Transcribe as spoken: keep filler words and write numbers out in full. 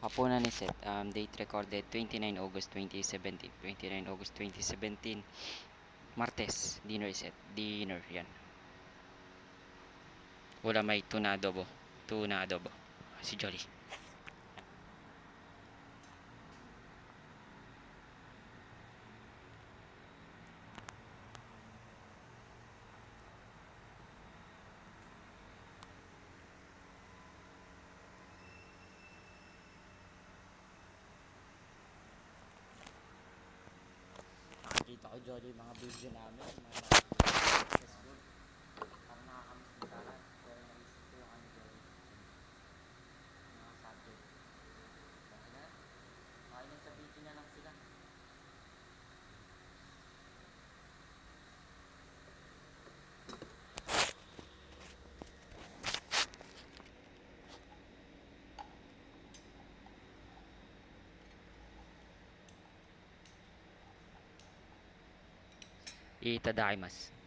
Hapunan ni Seth. Um, date recorded twenty-nine August twenty seventeen. twenty-nine August twenty seventeen. Martes. Dinner set. Dinner. Yan. Wala may tuna adobo. Tuna adobo. Si Jolly. Nakikita ko Jolly mga video namin. Mga Facebook. Parang nakakamiss din sana. Pero naisip ko yung ano Jolly. Mga subject. Kaya na. Kaya na sabihin na lang sila. Itadakimasu.